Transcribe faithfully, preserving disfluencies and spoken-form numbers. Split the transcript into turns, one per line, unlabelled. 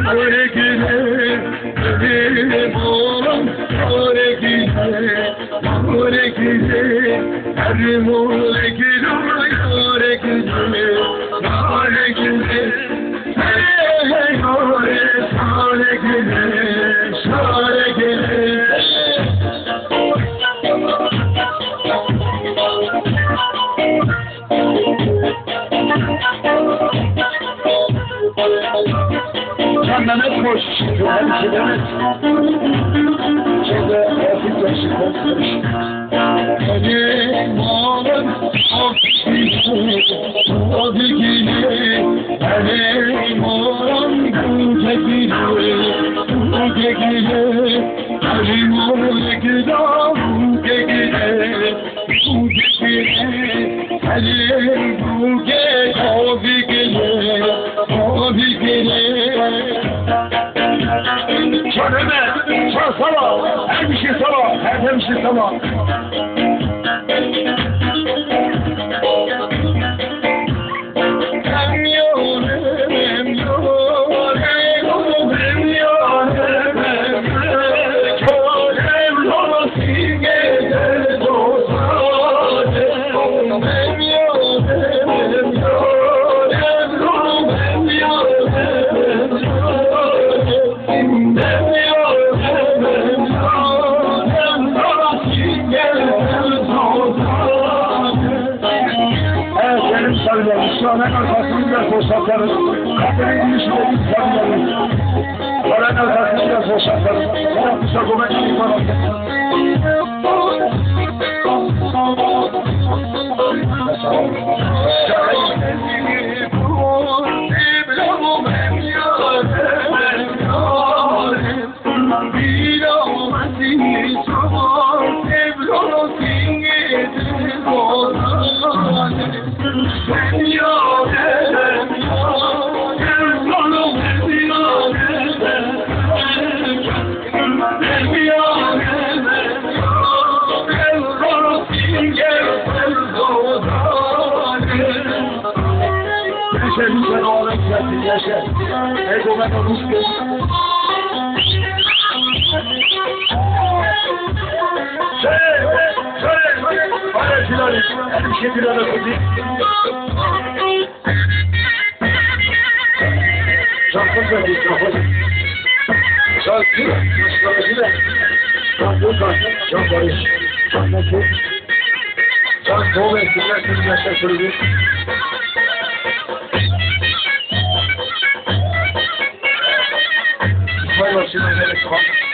Öyle güne benim oğlum öyle güne öyle güne erim öyle güne öyle güne öyle güne hey öyle öyle güne öyle güne Mehmet koş, her şey demek. Şimdi hafif başı kopmuş. Benim oğlum o dikili, benim oğlum bu tekili, bu tekili, benim oğlum tekili, bu tekili, bu tekili, benim bu tekili, o tekili, o tekili. Çömeme, çöl sabah, her bir şey sabah, her bir şey sabah. Hem yorem, hem yorem, hem yorem, körem olası gezer dostlarım. Hem yorem, hem yorem, hem yorem, Şahane arkasını da boşaltarız. Kadının girişine bir sarılarız. Oranın arkasını da boşaltarız. Bana kısa komek için var. Yaşa lütfen oğlum gelsin yaşa. Ego ben onu istiyorum. Şöyle, şöyle, şöyle. Bana şunları, her bir şey bir arada koyayım. Şampın da bir şampın. Şampın, şampın da. Şampın şampın, şampın. Şampın. Şampın doğru etsinler, seni yaşa söyleyeyim. İsmail Başkan'a gerek var.